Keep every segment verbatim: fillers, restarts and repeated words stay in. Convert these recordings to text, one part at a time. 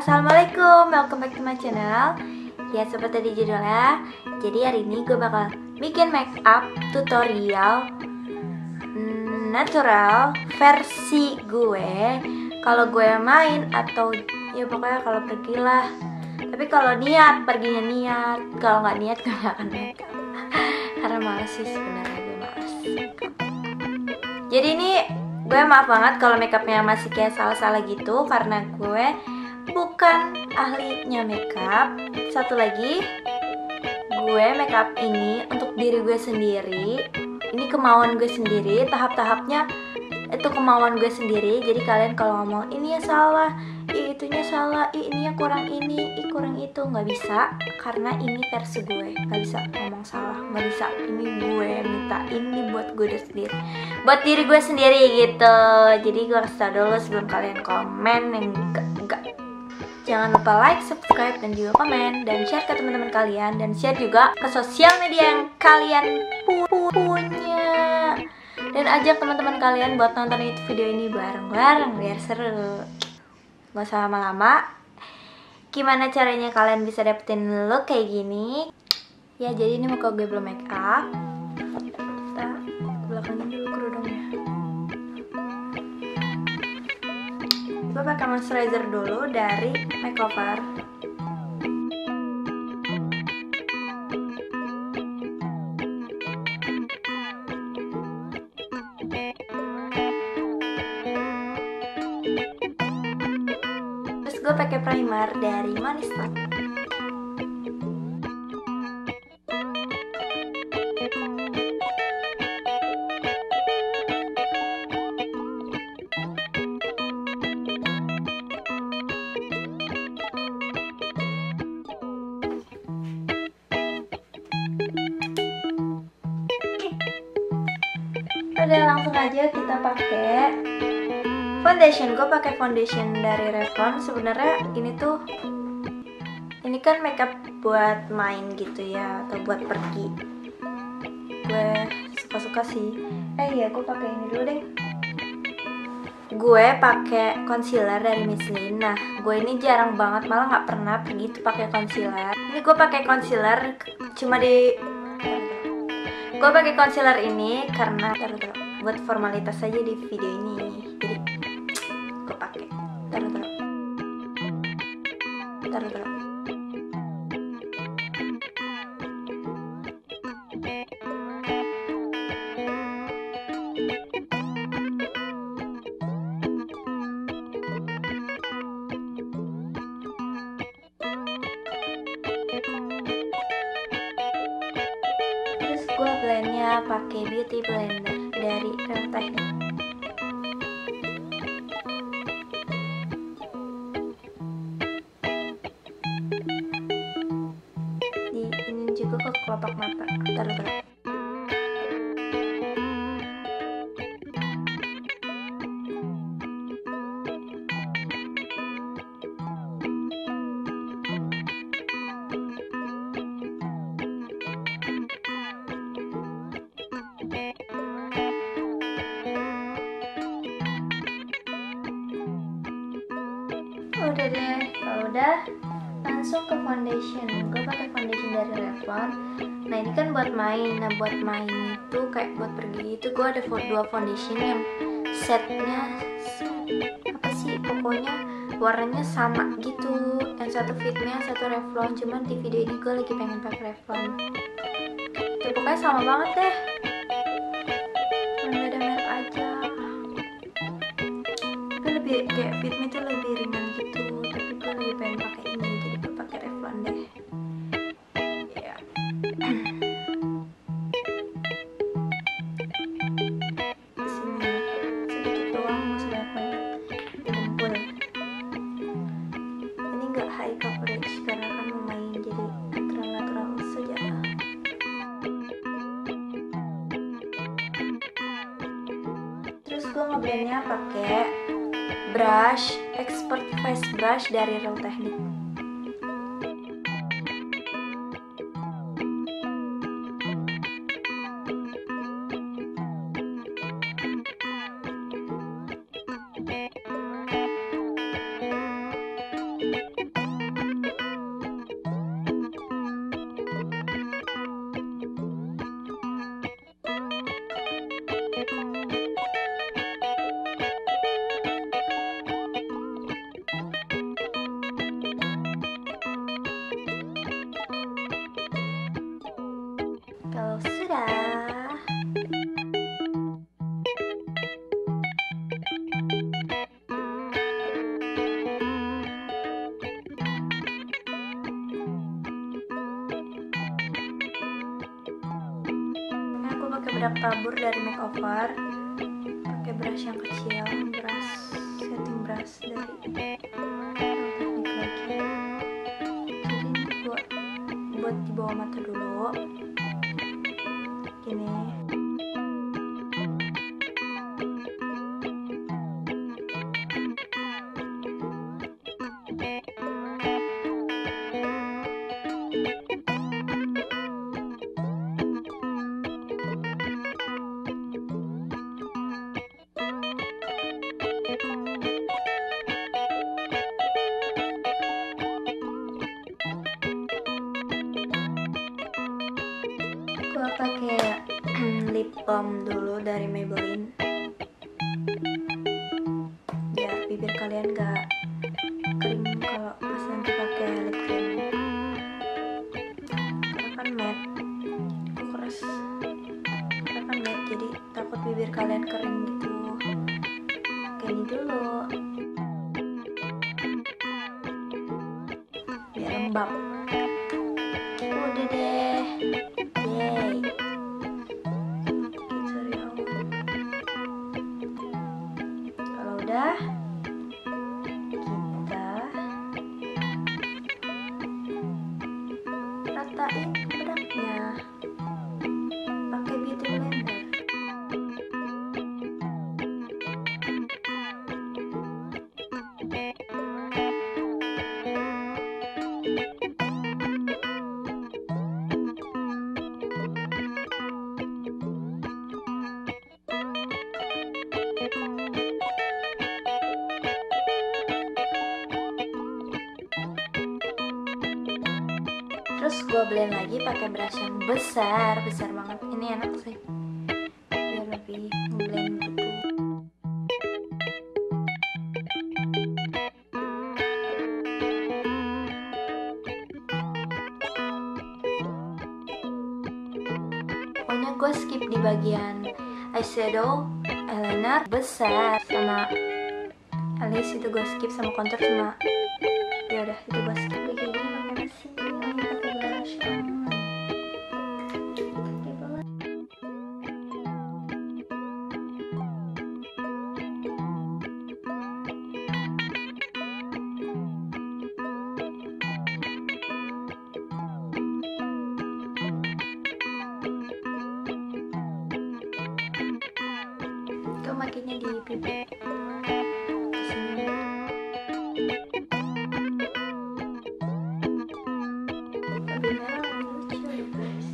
Assalamualaikum, welcome back to my channel. Ya seperti di judulnya, jadi hari ini gue bakal bikin make up tutorial natural versi gue. Kalau gue main atau ya pokoknya kalau pergi lah. Tapi kalau niat, perginya niat. Kalau nggak niat gue gak akan make up. Karena males sih sebenarnya, gue males. Jadi ini gue maaf banget kalau makeupnya masih kayak salah-salah gitu, karena gue bukan ahlinya makeup. Satu lagi, gue makeup ini untuk diri gue sendiri. Ini kemauan gue sendiri, tahap-tahapnya itu kemauan gue sendiri. Jadi kalian kalau ngomong ini ya salah, ih itunya salah, ih ininya kurang ini, ih kurang itu, nggak bisa. Karena ini versi gue, nggak bisa ngomong salah, nggak bisa. Ini gue minta ini buat gue sendiri, buat diri gue sendiri gitu. Jadi gue harus tahu dulu sebelum kalian komen yang enggak, enggak. Jangan lupa like, subscribe, dan juga komen, dan share ke teman-teman kalian, dan share juga ke sosial media yang kalian pu punya. Dan ajak teman-teman kalian buat nonton itu video ini bareng-bareng biar seru. Gak usah lama-lama. Gimana caranya kalian bisa dapetin look kayak gini? Ya jadi ini muka gue belum make up. Kita belakangin dulu kerudungnya. Gue pakai moisturizer dulu dari Makeover. Terus gue pakai primer dari Monistat. Udah langsung aja kita pakai foundation. Gue pakai foundation dari Revlon. Sebenarnya ini tuh, ini kan makeup buat main gitu ya, atau buat pergi. Gue suka-suka sih. Eh iya, gue pakai ini dulu deh. Gue pakai concealer dari Maybelline. Nah, gue ini jarang banget, malah nggak pernah pergi tuh pakai concealer. Ini gue pakai concealer cuma di Gue pakai concealer ini karena taruh, taruh, buat formalitas saja di video ini. Jadi gue pakai taruh, taruh, taruh, taruh. Gue blendnya pakai beauty blender dari Real Technique. Di ini juga ke kelopak mata. Taruh, taruh. Udah deh, kalau udah langsung ke foundation. Gue pakai foundation dari Revlon. Nah ini kan buat main. Nah buat main itu kayak buat pergi itu gue ada dua foundation yang setnya set, apa sih pokoknya warnanya sama gitu. Yang satu fitnya, satu Revlon. Cuman di video ini gue lagi pengen pakai Revlon. Ya pokoknya sama banget deh. Beda merek aja. Tapi lebih kayak fitnya tuh lebih ringan gitu. Tapi gue lebih pengen pakai ini, jadi gue pakai Revlon deh. Ya. Sini sedikit doang, mau sebanyak banyak dikumpul. Ini nggak high coverage karena kan mau main, jadi natural-natural saja. Terus gue ngeblendnya pakai brush expert face brush dari Real Technique. Udah produk tabur dari makeover. Pakai brush yang kecil, brush setting brush dari teknik lagi. Jadi ini buat buat di bawah mata dulu. Gini. Gua pakai lip balm dulu dari Maybelline biar bibir kalian gak kering kalau pas nanti pakai lip cream, karena kan matte, aku keras karena kan matte, jadi takut bibir kalian kering gitu. Kayak ini dulu biar lembab. Udah deh, yay. Kalau udah, kita ratain bedaknya pakai beauty blender. Terus gue blend lagi pakai brush yang besar, besar banget. Ini enak sih, biar lebih ngeblend gitu. Pokoknya gue skip di bagian eyeshadow, eyeliner besar sama alis itu gue skip, sama contour sama ya udah itu gue skip. Kayak gini pakai mesin, pakai brush on. Pakai banget. Itu makinnya di pipi. Kesini. Lebih merah, lebih lucu ya guys.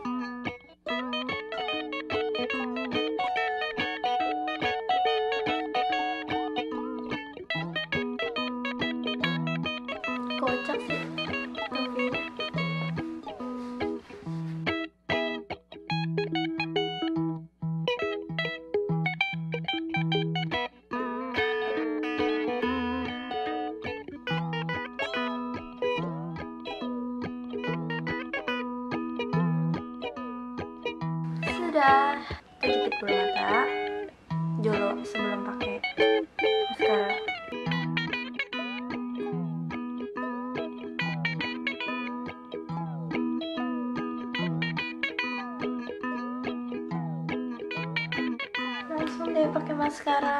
Kocak sih tapi sudah. Kita jepit bulu mata dulu sebelum pakai maskara. Langsung deh pakai maskara.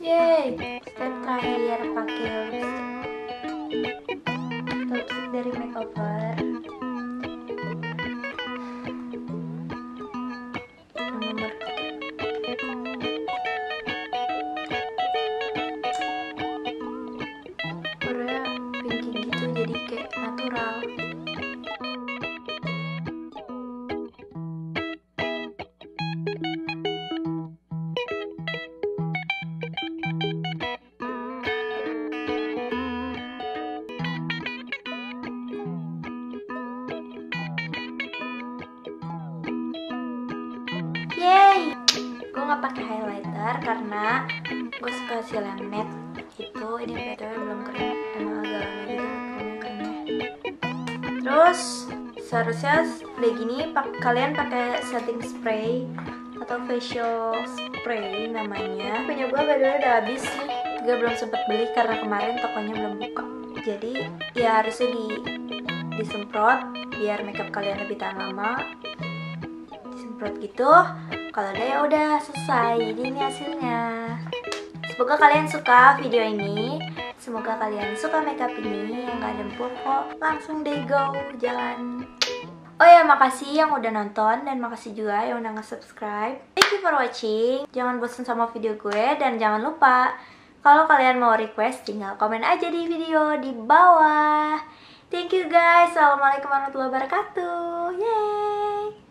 Yeay, step terakhir pakai lipstick. Lipstick dari makeover. Nomor warnanya pinky gitu, jadi kayak natural. Yeay, gue nggak pakai highlighter karena gue suka hasil yang matte itu. Ini btw belum kering, emang agak lama gitu keringnya keringnya. Terus seharusnya begini pak kalian pakai setting spray atau facial spray namanya. Punya gue btw udah habis nih, gue belum sempet beli karena kemarin tokonya belum buka. Jadi ya harusnya di disemprot biar makeup kalian lebih tahan lama. Disemprot gitu, kalau udah ya udah selesai. Jadi ini hasilnya. Semoga kalian suka video ini, semoga kalian suka makeup ini yang gak dempul kok. Langsung deh go jalan. Oh ya, makasih yang udah nonton dan makasih juga yang udah nge-subscribe. Thank you for watching. Jangan bosan sama video gue dan jangan lupa kalau kalian mau request tinggal komen aja di video di bawah. Thank you guys. Assalamualaikum warahmatullahi wabarakatuh. Yeay.